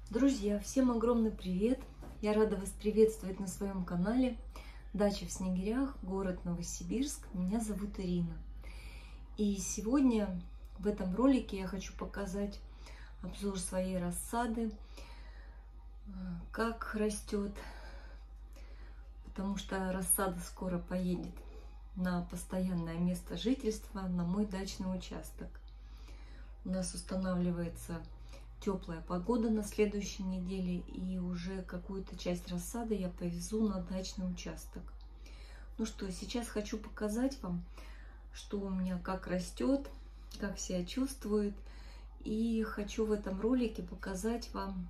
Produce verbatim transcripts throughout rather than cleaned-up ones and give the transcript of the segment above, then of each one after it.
Друзья, всем огромный привет! Я рада вас приветствовать на своем канале Дача в Снегирях, город Новосибирск. Меня зовут Ирина. И сегодня в этом ролике я хочу показать обзор своей рассады, как растет, потому что рассада скоро поедет на постоянное место жительства, на мой дачный участок. У нас устанавливается теплая погода на следующей неделе, и уже какую-то часть рассады я повезу на дачный участок. Ну что, сейчас хочу показать вам, что у меня как растет, как себя чувствует. И хочу в этом ролике показать вам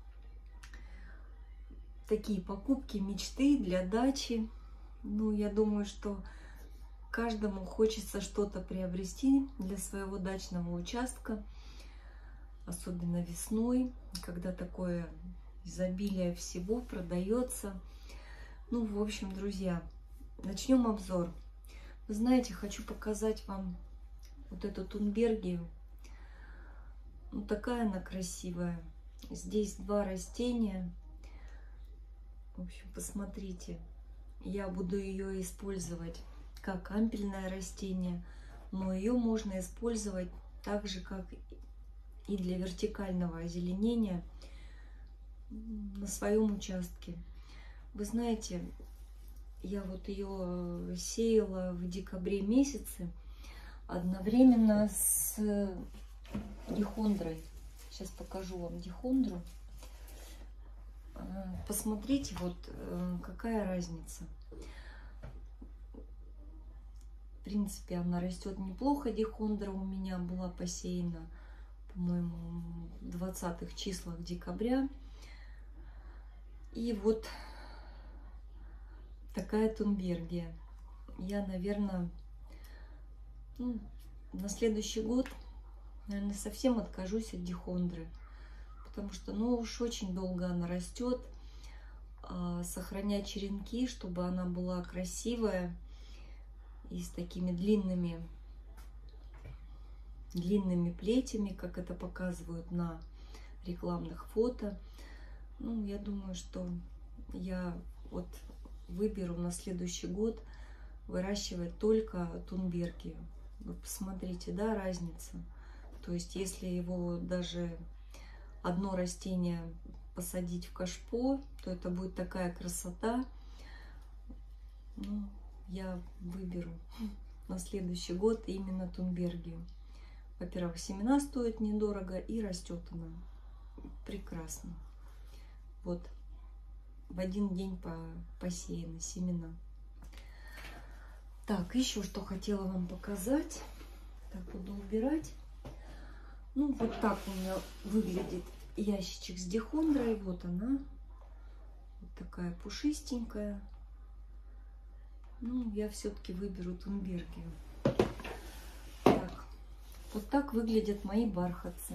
такие покупки мечты для дачи. Ну, я думаю, что каждому хочется что-то приобрести для своего дачного участка. Особенно весной, когда такое изобилие всего продается. Ну, в общем, друзья, начнем обзор. Вы знаете, хочу показать вам вот эту тунбергию. Ну, такая она красивая. Здесь два растения. В общем, посмотрите. Я буду ее использовать как ампельное растение, но ее можно использовать так же, как и для вертикального озеленения на своем участке. Вы знаете, я вот ее сеяла в декабре месяце одновременно с дихондрой. Сейчас покажу вам дихондру. Посмотрите, вот какая разница. В принципе, она растет неплохо. Дихондра у меня была посеяна, по-моему, в двадцатых числах декабря. И вот такая тунбергия. Я, наверное, ну, на следующий год, наверное, совсем откажусь от дихондры. Потому что, ну, уж очень долго она растет. А сохранять черенки, чтобы она была красивая и с такими длинными длинными плетями, как это показывают на рекламных фото. Ну, я думаю, что я вот выберу на следующий год выращивать только тунбергию. Вы посмотрите, да, разница. То есть, если его даже одно растение посадить в кашпо, то это будет такая красота. Ну, я выберу на следующий год именно тунбергию. Во-первых, семена стоят недорого, и растет она прекрасно. Вот в один день по посеяны семена. Так, еще что хотела вам показать. Так, буду убирать. Ну, вот так у меня выглядит ящичек с дихондрой. Вот она. Вот такая пушистенькая. Ну, я все-таки выберу тунбергию. Вот так выглядят мои бархатцы.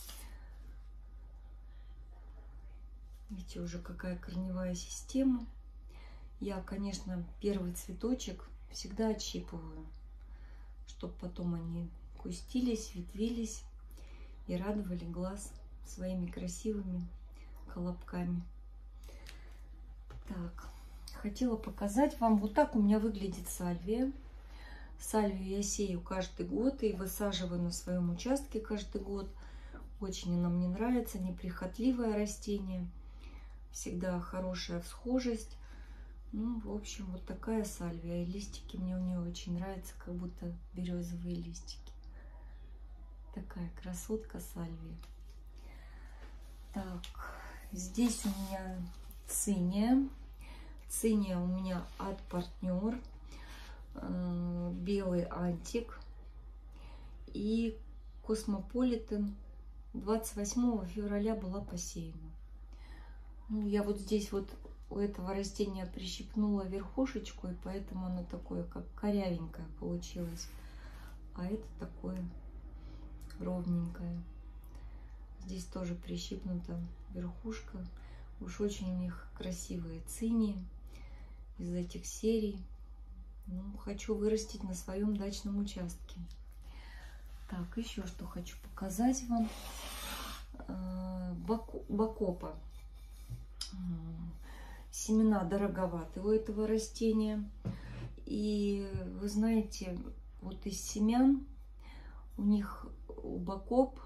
Видите, уже какая корневая система. Я, конечно, первый цветочек всегда отщипываю, чтобы потом они кустились, ветвились и радовали глаз своими красивыми колобками. Так, хотела показать вам, вот так у меня выглядит сальвия. Сальвию я сею каждый год и высаживаю на своем участке каждый год. Очень она мне нравится, неприхотливое растение. Всегда хорошая всхожесть. Ну, в общем, вот такая сальвия. И листики мне у нее очень нравятся, как будто березовые листики. Такая красотка сальвия. Так, здесь у меня циния. Циния у меня от партнер. Белый антик и космополитен двадцать восьмого февраля была посеяна. Ну, я вот здесь вот у этого растения прищипнула верхушечку, и поэтому оно такое, как корявенькое получилось. А это такое ровненькое. Здесь тоже прищипнута верхушка. Уж очень у них красивые цинии из этих серий. Ну, хочу вырастить на своем дачном участке. Так, еще что хочу показать вам. бакопа. Семена дороговаты у этого растения. И вы знаете, вот из семян у них, у бакоп,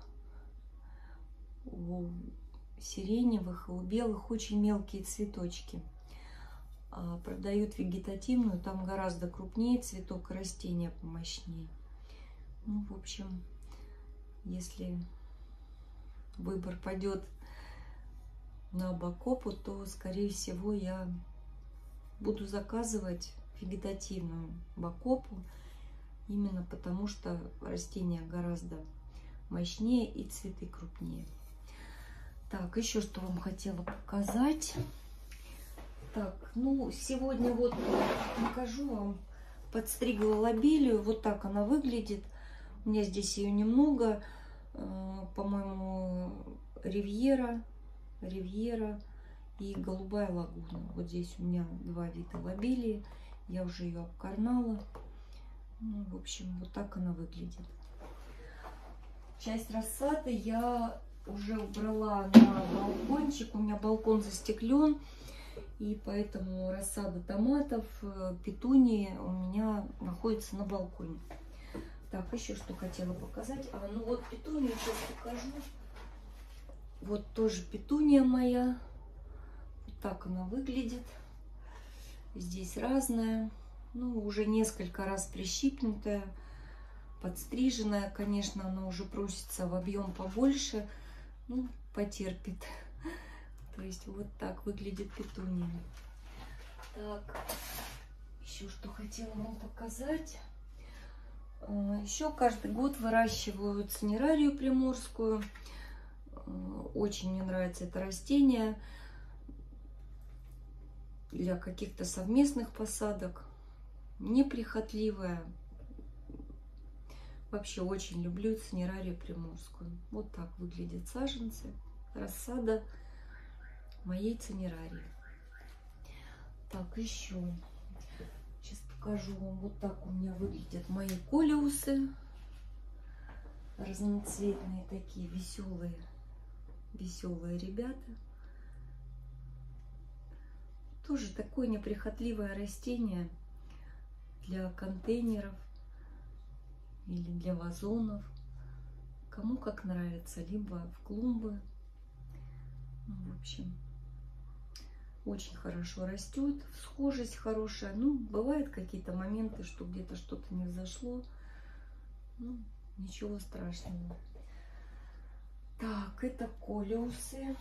у сиреневых и у белых очень мелкие цветочки. А продают вегетативную, там гораздо крупнее цветок, растения помощнее. Ну, в общем, если выбор пойдет на бакопу, то, скорее всего, я буду заказывать вегетативную бакопу, именно потому что растения гораздо мощнее и цветы крупнее. Так, еще что вам хотела показать. Так, ну, сегодня вот покажу вам, подстригла лобелию, вот так она выглядит. У меня здесь ее немного, по-моему, ривьера, ривьера и голубая лагуна. Вот здесь у меня два вида лобелии, я уже ее обкорнала. Ну, в общем, вот так она выглядит. Часть рассады я уже убрала на балкончик, у меня балкон застеклен, и поэтому рассада томатов, петунии у меня находится на балконе. Так, еще что хотела показать. А, ну вот петунию сейчас покажу. Вот тоже петуния моя. Вот так она выглядит. Здесь разная. Ну, уже несколько раз прищипнутая, подстриженная. Конечно, она уже просится в объем побольше. Ну, потерпит. То есть вот так выглядит петуния. Так, еще что хотела вам показать. Еще каждый год выращиваю цинерарию приморскую. Очень мне нравится это растение для каких-то совместных посадок. Неприхотливая. Вообще очень люблю цинерарию приморскую. Вот так выглядят саженцы. Рассада моей цинерарии. Так, еще. Сейчас покажу вам. Вот так у меня выглядят мои колеусы. Разноцветные такие, веселые, веселые ребята. Тоже такое неприхотливое растение для контейнеров или для вазонов. Кому как нравится. Либо в клумбы. Ну, в общем, очень хорошо растет. Схожесть хорошая. Ну, бывают какие-то моменты, что где-то что-то не взошло. Ну, ничего страшного. Так, это колеусы.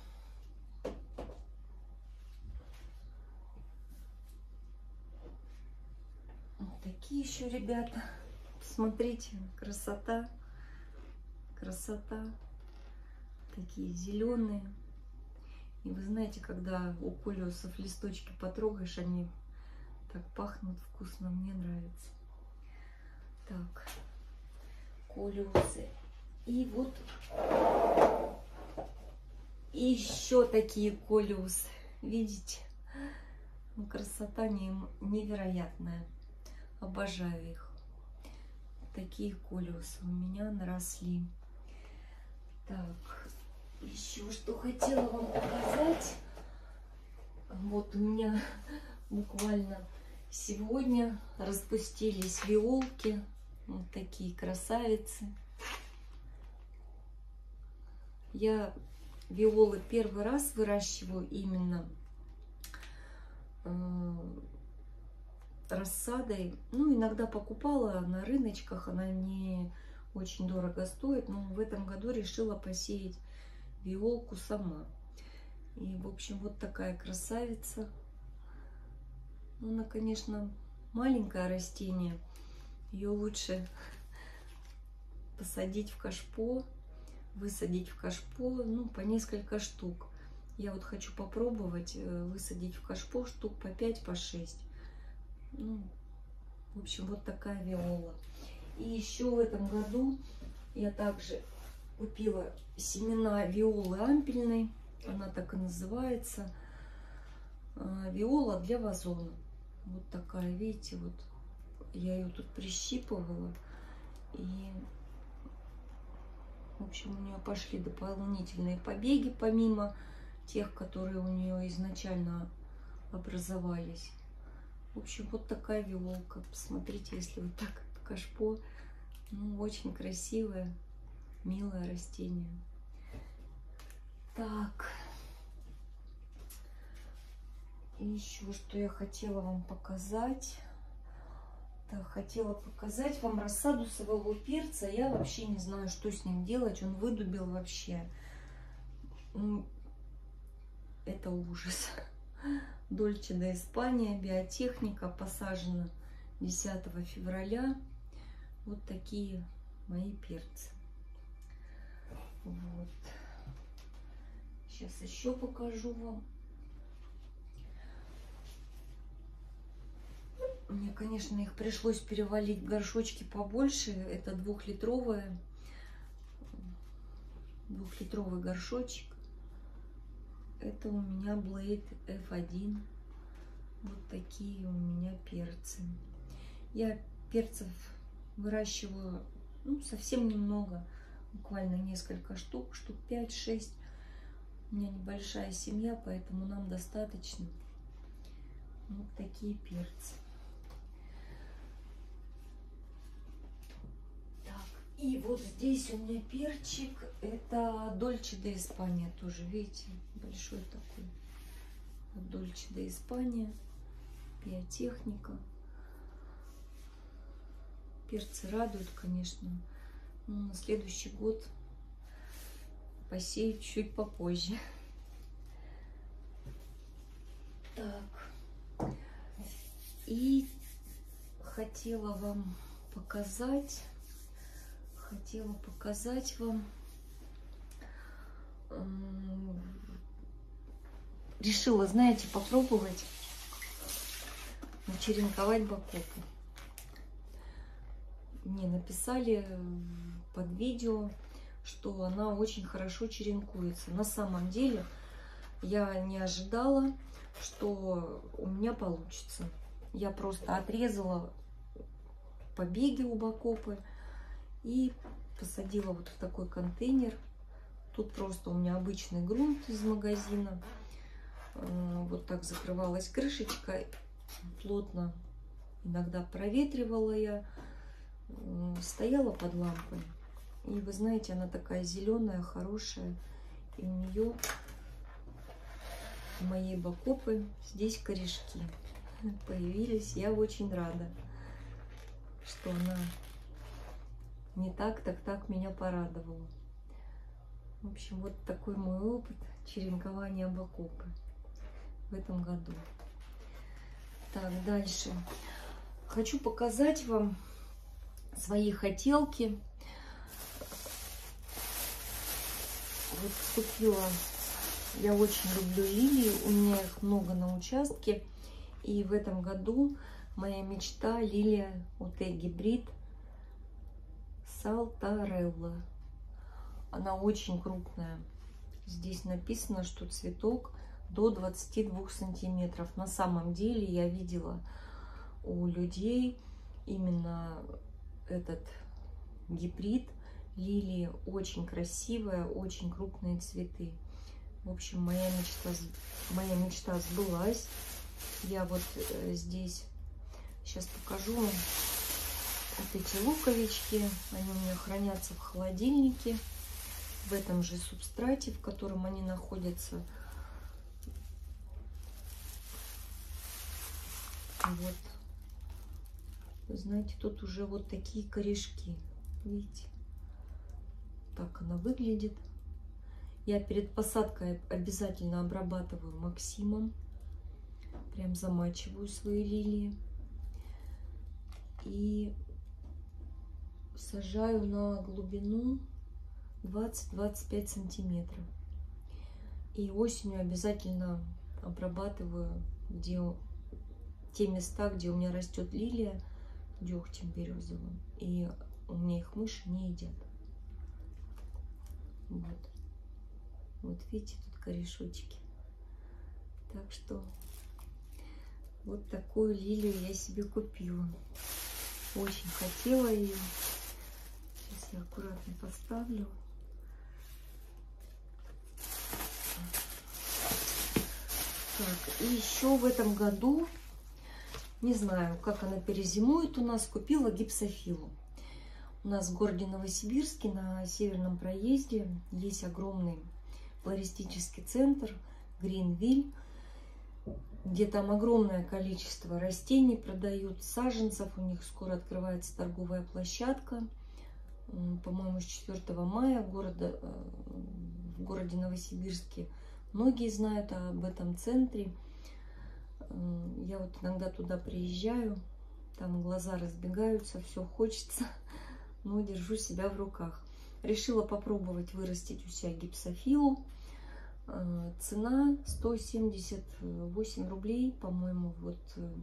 Вот такие еще ребята. Смотрите, красота. Красота. Такие зеленые. И вы знаете, когда у колеусов листочки потрогаешь, они так пахнут вкусно. Мне нравится. Так, колеусы. И вот еще такие колеусы. Видите? Ну, красота невероятная. Обожаю их. Такие колеусы у меня наросли. Так, еще что хотела вам показать. Вот у меня буквально сегодня распустились виолки. Вот такие красавицы. Я виолы первый раз выращиваю именно э, рассадой. Ну, иногда покупала на рыночках, она не очень дорого стоит, но в этом году решила посеять виолку сама. И, в общем, вот такая красавица. Она, конечно, маленькое растение. Ее лучше посадить в кашпо, высадить в кашпо, ну, по несколько штук. Я вот хочу попробовать высадить в кашпо штук по пять, по шесть. Ну, в общем, вот такая виола. И еще в этом году я также купила семена виолы ампельной. Она так и называется. Виола для вазона. Вот такая, видите, вот я ее тут прищипывала. И В общем, у нее пошли дополнительные побеги, помимо тех, которые у нее изначально образовались. В общем, вот такая виолка. Посмотрите, если вот так в кашпо. Ну, очень красивое, милое растение. Так. И еще что я хотела вам показать. Так, хотела показать вам рассаду сового перца. Я вообще не знаю, что с ним делать. Он выдубил вообще. Это ужас. Дольче де Испания, биотехника, посажена десятого февраля. Вот такие мои перцы. Вот. Сейчас еще покажу вам. Мне, конечно, их пришлось перевалить в горшочки побольше. Это двухлитровая, двухлитровый горшочек. Это у меня Blade эф один. Вот такие у меня перцы. Я перцев выращиваю, ну, совсем немного. Буквально несколько штук, штук пять-шесть. У меня небольшая семья, поэтому нам достаточно. Вот такие перцы. И вот здесь у меня перчик, это Дольче де Испания, тоже, видите, большой такой. Вот Дольче де Испания, биотехника. Перцы радуют, конечно, но на следующий год посею чуть попозже. Так, и хотела вам показать... Хотела показать вам, решила, знаете, попробовать начеренковать бакопу. Мне написали под видео, что она очень хорошо черенкуется. На самом деле я не ожидала, что у меня получится. Я просто отрезала побеги у бакопы и посадила вот в такой контейнер. Тут просто у меня обычный грунт из магазина. Вот так закрывалась крышечка. Плотно иногда проветривала я. Стояла под лампой. И вы знаете, она такая зеленая, хорошая. И у нее, у моей бакопы, здесь корешки появились. Я очень рада, что она... Не так, так, так меня порадовало. В общем, вот такой мой опыт черенкования бакопы в этом году. Так, дальше. Хочу показать вам свои хотелки. Вот купила, я очень люблю лилии, у меня их много на участке. И в этом году моя мечта лилия ОТ гибрид Салтарелла. Она очень крупная. Здесь написано, что цветок до двадцати двух сантиметров. На самом деле я видела у людей именно этот гибрид лилии. Очень красивая, очень крупные цветы. В общем, моя мечта, моя мечта сбылась. Я вот здесь сейчас покажу вам. Вот эти луковички, они у меня хранятся в холодильнике, в этом же субстрате, в котором они находятся. Вот. Вы знаете, тут уже вот такие корешки. Видите? Так она выглядит. Я перед посадкой обязательно обрабатываю Максимом. Прям замачиваю свои лилии. И сажаю на глубину двадцать-двадцать пять сантиметров. И осенью обязательно обрабатываю где, те места, где у меня растет лилия, дегтем березовым. И у меня их мыши не едят. Вот. Вот видите, тут корешочки. Так что вот такую лилию я себе купила. Очень хотела ее. Сейчас я аккуратно поставлю. и еще в этом году, не знаю, как она перезимует у нас, купила гипсофилу. У нас в городе Новосибирске на Северном проезде есть огромный флористический центр Гринвиль, где там огромное количество растений продают, саженцев. У них скоро открывается торговая площадка. По-моему, с четвёртого мая города, в городе Новосибирске. Многие знают об этом центре. Я вот иногда туда приезжаю, там глаза разбегаются, все хочется, но держу себя в руках. Решила попробовать вырастить у себя гипсофилу. Цена сто семьдесят восемь рублей, по-моему, вот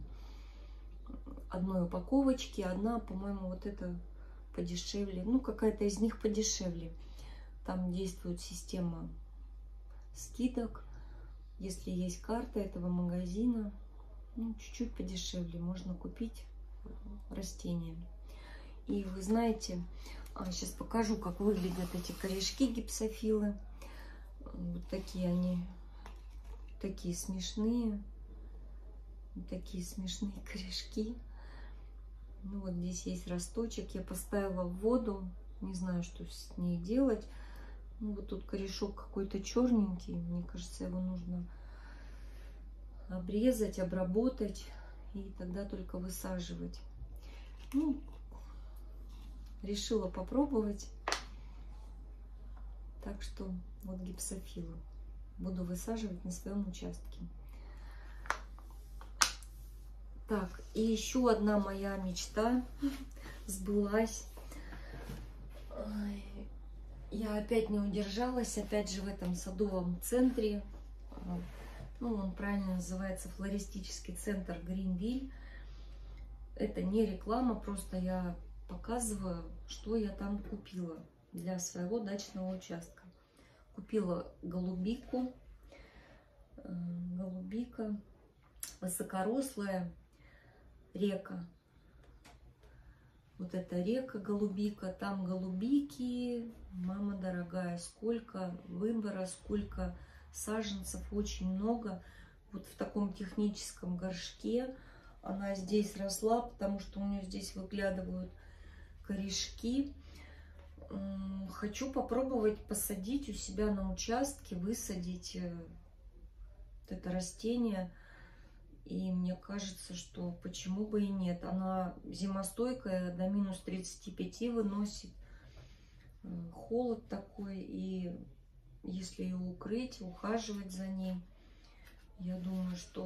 одной упаковочки. Одна, по-моему, вот эта подешевле. Ну, какая-то из них подешевле. Там действует система скидок. Если есть карта этого магазина, ну, чуть-чуть подешевле можно купить растения. И вы знаете, сейчас покажу, как выглядят эти корешки гипсофилы. Вот такие они, такие смешные, вот такие смешные корешки. Ну вот здесь есть росточек, я поставила в воду, не знаю, что с ней делать. Ну, вот тут корешок какой-то черненький, мне кажется, его нужно обрезать, обработать и тогда только высаживать. Ну, решила попробовать. Так что вот гипсофилу буду высаживать на своем участке. Так, и еще одна моя мечта сбылась. Я опять не удержалась, опять же в этом садовом центре. Ну, он правильно называется флористический центр Гринвиль. Это не реклама, просто я показываю, что я там купила для своего дачного участка. Купила голубику. Голубика высокорослая, река. Вот это река голубика, там голубики, мама дорогая, сколько выбора, сколько саженцев, очень много. Вот в таком техническом горшке она здесь росла, потому что у нее здесь выглядывают корешки. Хочу попробовать посадить у себя на участке, высадить вот это растение. И мне кажется, что почему бы и нет. Она зимостойкая, до минус тридцати пяти выносит. Холод такой. И если ее укрыть, ухаживать за ней, я думаю, что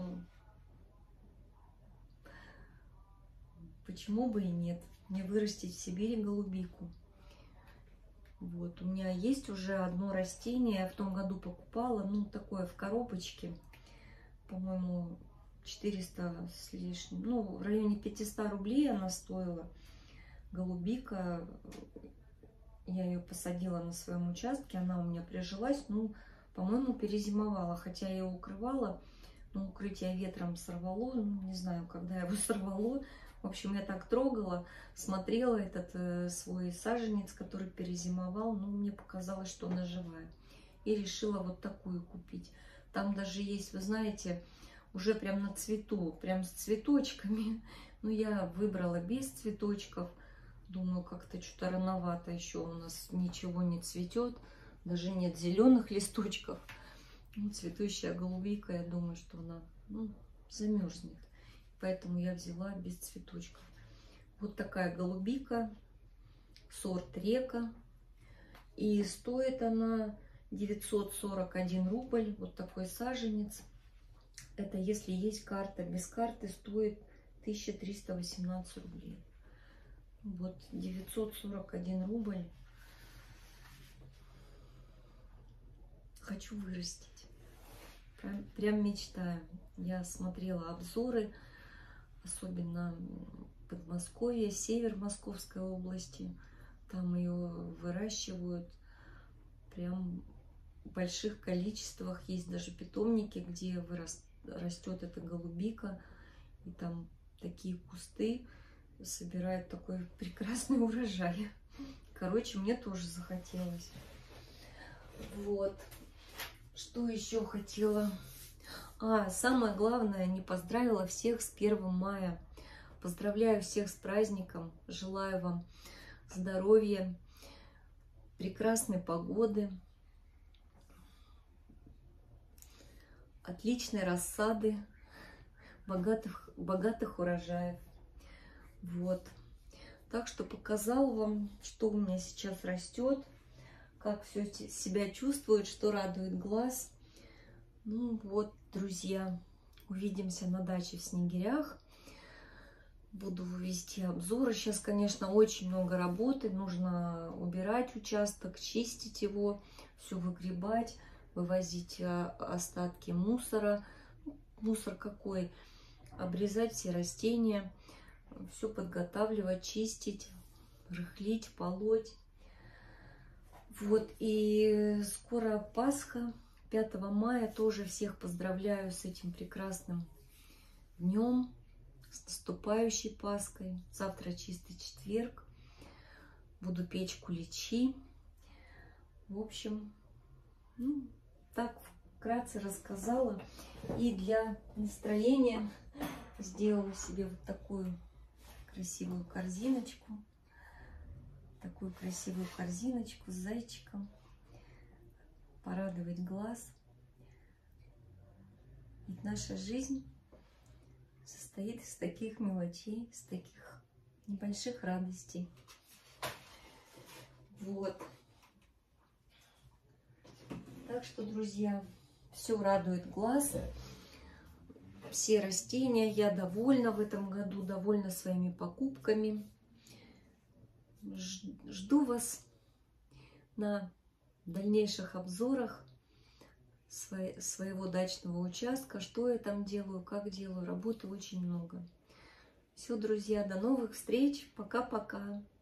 почему бы и нет. Мне вырастить в Сибири голубику. Вот, у меня есть уже одно растение. Я в том году покупала, ну, такое в коробочке. По-моему, четыреста с лишним, ну, в районе пятисот рублей она стоила. Голубика, я ее посадила на своем участке, она у меня прижилась, ну, по-моему, перезимовала, хотя я ее укрывала, но укрытие ветром сорвало, ну, не знаю, когда его сорвало. В общем, я так трогала, смотрела этот э, свой саженец, который перезимовал, ну, мне показалось, что она живая. И решила вот такую купить. Там даже есть, вы знаете, уже прям на цвету, прям с цветочками. Но я выбрала без цветочков. Думаю, как-то что-то рановато еще у нас ничего не цветет. Даже нет зеленых листочков. Ну, цветущая голубика, я думаю, что она, ну, замерзнет. Поэтому я взяла без цветочков. Вот такая голубика, сорт река. И стоит она девятьсот сорок один рубль. Вот такой саженец. Это если есть карта. Без карты стоит тысяча триста восемнадцать рублей. Вот девятьсот сорок один рубль. Хочу вырастить. Прям, прям мечтаю. Я смотрела обзоры, особенно Подмосковье, север Московской области. Там ее выращивают прям в больших количествах. Есть даже питомники, где вырастают. Растет эта голубика, и там такие кусты собирают такой прекрасный урожай. Короче, мне тоже захотелось. Вот. Что еще хотела? А, самое главное, не поздравила всех с первым мая. Поздравляю всех с праздником. Желаю вам здоровья, прекрасной погоды, отличной рассады, богатых, богатых урожаев. Вот. Так что показал вам, что у меня сейчас растет, как все себя чувствует, что радует глаз. Ну вот, друзья, увидимся на даче в Снегирях. Буду вести обзоры. Сейчас, конечно, очень много работы. Нужно убирать участок, чистить его, все выгребать, вывозить остатки мусора. Мусор какой? Обрезать все растения, все подготавливать, чистить, рыхлить, полоть. Вот, и скоро Пасха, пятого мая. Тоже всех поздравляю с этим прекрасным днем, с наступающей Пасхой. Завтра чистый четверг. Буду печь куличи. В общем, ну, так вкратце рассказала. И для настроения сделала себе вот такую красивую корзиночку. Такую красивую корзиночку с зайчиком. Порадовать глаз. Ведь наша жизнь состоит из таких мелочей, из таких небольших радостей. Вот. Так что, друзья, все радует глаз. Все растения. Я довольна в этом году, довольна своими покупками. Жду вас на дальнейших обзорах своего дачного участка, что я там делаю, как делаю. Работы очень много. Все, друзья, до новых встреч. Пока-пока.